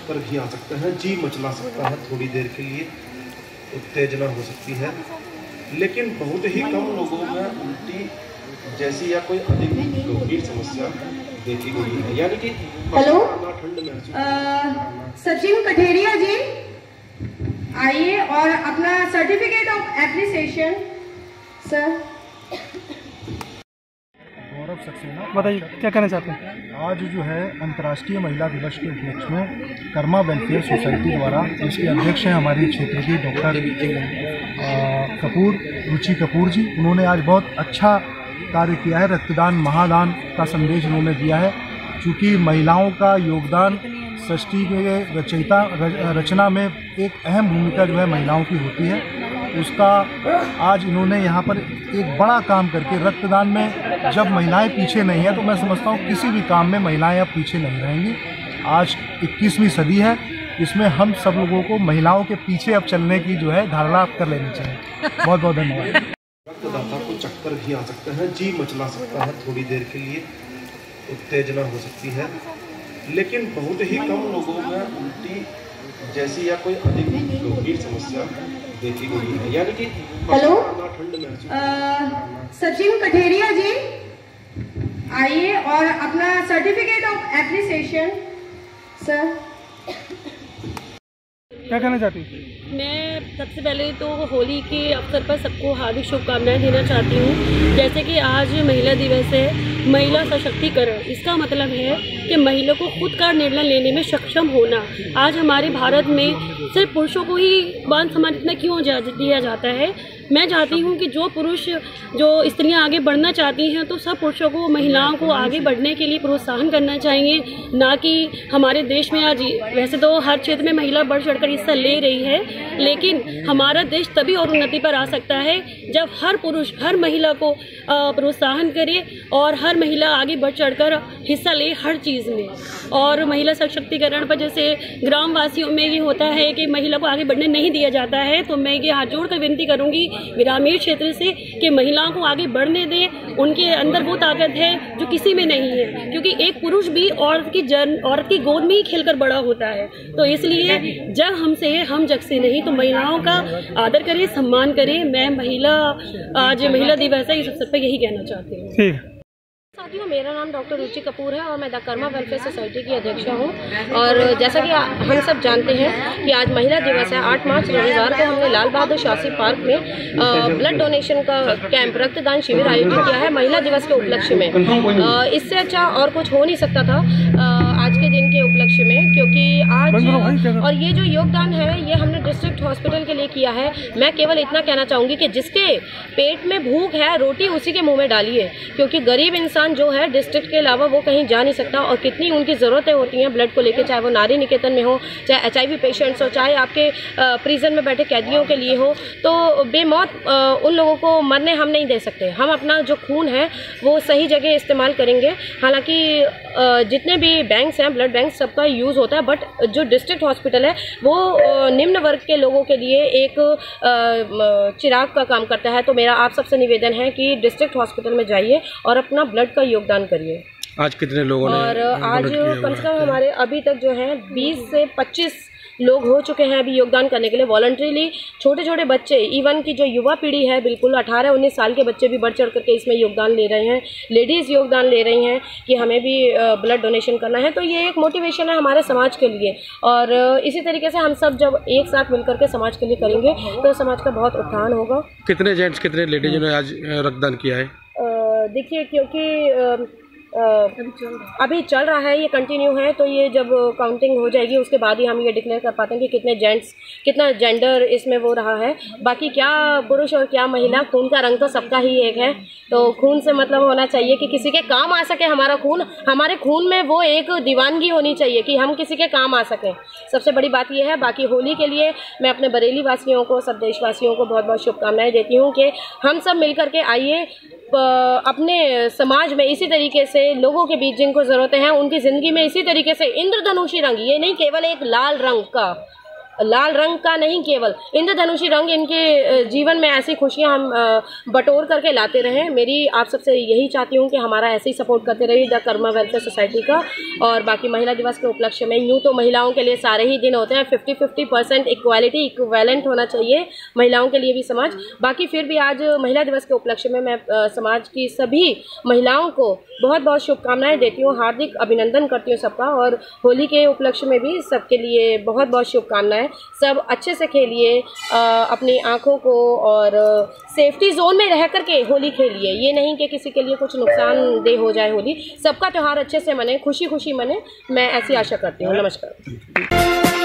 चक्कर भी आ सकते हैं, जी मचला सकता है थोड़ी देर के लिए, उत्तेजना हो सकती है, लेकिन बहुत ही कम लोगों में उल्टी जैसी या कोई अधिक गंभीर समस्या देखी गई है। यानी कि हेलो ठंड महसूस। सचिन कठेरिया जी आइए और अपना certificate of appreciation sir. Gaurav Saxena, बताइए क्या कहना चाहते हैं। आज जो है अंतर्राष्ट्रीय महिला दिवस के उपलक्ष्य में कर्मा वेलफेयर सोसाइटी द्वारा, जिसके अध्यक्ष हैं हमारी क्षेत्र की डॉक्टर रुचि कपूर जी, उन्होंने आज बहुत अच्छा कार्य किया है। रक्तदान महादान का संदेश उन्होंने दिया है। चूँकि महिलाओं का योगदान सृष्टि के रचना में एक अहम भूमिका जो है महिलाओं की होती है, उसका आज इन्होंने यहाँ पर एक बड़ा काम करके, रक्तदान में जब महिलाएं पीछे नहीं है तो मैं समझता हूँ किसी भी काम में महिलाएं अब पीछे नहीं रहेंगी। आज 21वीं सदी है, इसमें हम सब लोगों को महिलाओं के पीछे अब चलने की जो है धारणा कर लेनी चाहिए। बहुत बहुत धन्यवाद। रक्तदाता को चक्कर भी आ सकते हैं, जी मचला सकता है थोड़ी देर के लिए, उत्तेजना हो सकती है, लेकिन बहुत ही कम लोगों में उल्टी जैसी या कोई अधिक गंभीर समस्या देखी गई है। यानी कि हेलो ठंड महसूस। सचिन कठेरिया जी आइए और अपना सर्टिफिकेट ऑफ एप्रिसिएशन सर। क्या कहना चाहती हैं। मैं सबसे पहले तो होली के अवसर पर सबको हार्दिक शुभकामनाएं देना चाहती हूँ। जैसे कि आज महिला दिवस है, महिला सशक्तिकरण, इसका मतलब है कि महिला को खुद का निर्णय लेने में सक्षम होना। आज हमारे भारत में सिर्फ पुरुषों को ही मान सम्मान इतना क्यों दिया जाता है। मैं चाहती हूँ कि जो स्त्रियाँ आगे बढ़ना चाहती हैं तो सब पुरुषों को, महिलाओं को आगे बढ़ने के लिए प्रोत्साहन करना चाहिए। ना कि हमारे देश में आज वैसे तो हर क्षेत्र में महिला बढ़ चढ़कर हिस्सा ले रही है, लेकिन हमारा देश तभी और उन्नति पर आ सकता है जब हर पुरुष हर महिला को प्रोत्साहन करे और हर महिला आगे बढ़ चढ़कर हिस्सा ले हर चीज़ में। और महिला सशक्तिकरण पर जैसे ग्रामवासियों में ये होता है कि महिला को आगे बढ़ने नहीं दिया जाता है, तो मैं ये हाथ जोड़कर विनती करूँगी ग्रामीण क्षेत्र से कि महिलाओं को आगे बढ़ने दें। उनके अंदर वो ताकत है जो किसी में नहीं है, क्योंकि एक पुरुष भी औरत की गोद में ही खेलकर बड़ा होता है। तो इसलिए जग हमसे है, हम जग से नहीं, तो महिलाओं का आदर करें, सम्मान करें। मैं आज महिला दिवस है, इस अवसर पर यही कहना चाहती हूँ। ठीक है साथियों, मेरा नाम डॉक्टर रुचि कपूर है और मैं द कर्मा वेलफेयर सोसाइटी की अध्यक्ष हूँ। और जैसा कि हम सब जानते हैं कि आज महिला दिवस है। 8 मार्च रविवार को हमने लाल बहादुर शास्त्री पार्क में ब्लड डोनेशन का कैंप, रक्तदान शिविर आयोजित किया है महिला दिवस के उपलक्ष्य में। इससे अच्छा और कुछ हो नहीं सकता था आज के दिन के उपलक्ष्य में, क्योंकि आज और ये जो योगदान है ये हमने डिस्ट्रिक्ट हॉस्पिटल के लिए किया है। मैं केवल इतना कहना चाहूँगी कि जिसके पेट में भूख है, रोटी उसी के मुँह में डालिए, क्योंकि गरीब इंसान जो है डिस्ट्रिक्ट के अलावा वो कहीं जा नहीं सकता। और कितनी उनकी ज़रूरतें होती हैं ब्लड को लेकर, चाहे वो नारी निकेतन में हो, चाहे HIV पेशेंट्स हो, चाहे आपके प्रिजन में बैठे कैदियों के लिए हो। तो बेमौत उन लोगों को मरने हम नहीं दे सकते। हम अपना जो खून है वो सही जगह इस्तेमाल करेंगे। हालांकि जितने भी बैंक्स हैं, ब्लड बैंक, सबका यूज़ होता है, बट जो डिस्ट्रिक्ट हॉस्पिटल है वो निम्न वर्ग के लोगों के लिए एक चिराग का काम करता है। तो मेरा आप सबसे निवेदन है कि डिस्ट्रिक्ट हॉस्पिटल में जाइए और अपना ब्लड का योगदान करिए। आज कितने लोगों ने और आज कम से कम हमारे अभी तक जो है 20 से 25 लोग हो चुके हैं अभी योगदान करने के लिए वॉलंटरीली। छोटे छोटे बच्चे, इवन की जो युवा पीढ़ी है, बिल्कुल 18-19 साल के बच्चे भी बढ़ चढ़ करके इसमें योगदान ले रहे हैं। लेडीज़ योगदान ले रही हैं कि हमें भी ब्लड डोनेशन करना है। तो ये एक मोटिवेशन है हमारे समाज के लिए। और इसी तरीके से हम सब जब एक साथ मिलकर के समाज के लिए करेंगे तो समाज का बहुत उत्थान होगा। कितने जेंट्स कितने लेडीज़ ने आज रक्तदान किया है? देखिए, क्योंकि अभी चल रहा है, ये कंटिन्यू है, तो ये जब काउंटिंग हो जाएगी उसके बाद ही हम ये डिक्लेयर कर पाते हैं कि कितने जेंट्स, कितना जेंडर इसमें वो रहा है। बाकी क्या पुरुष और क्या महिला, खून का रंग तो सबका ही एक है। तो खून से मतलब होना चाहिए कि किसी के काम आ सके हमारा खून। हमारे खून में वो एक दीवानगी होनी चाहिए कि हम किसी के काम आ सकें। सबसे बड़ी बात ये है। बाकी होली के लिए मैं अपने बरेली वासियों को, सब देशवासियों को बहुत बहुत शुभकामनाएं देती हूँ कि हम सब मिल करके आइए, अपने समाज में इसी तरीके से लोगों के बीच जिनको ज़रूरतें हैं उनकी ज़िंदगी में इसी तरीके से इंद्रधनुषी रंग, ये नहीं केवल एक लाल रंग का, लाल रंग का नहीं, केवल इंद्रधनुषी रंग इनके जीवन में ऐसी खुशियां हम बटोर करके लाते रहें। मेरी आप सबसे यही चाहती हूं कि हमारा ऐसे ही सपोर्ट करते रहिए द कर्मा वेलफेयर सोसाइटी का। और बाकी महिला दिवस के उपलक्ष्य में यूँ तो महिलाओं के लिए सारे ही दिन होते हैं, 50-50% इक्वालिटी इक्विवेलेंट होना चाहिए महिलाओं के लिए भी समाज। बाकी फिर भी आज महिला दिवस के उपलक्ष्य में मैं समाज की सभी महिलाओं को बहुत बहुत शुभकामनाएं देती हूँ, हार्दिक अभिनंदन करती हूँ सबका। और होली के उपलक्ष्य में भी सबके लिए बहुत बहुत शुभकामनाएं। सब अच्छे से खेलिए, अपनी आँखों को और सेफ्टी जोन में रह करके होली खेलिए। ये नहीं कि किसी के लिए कुछ नुकसानदेह हो जाए होली। सबका त्यौहार अच्छे से मने, खुशी खुशी मने, मैं ऐसी आशा करती हूँ। नमस्कार।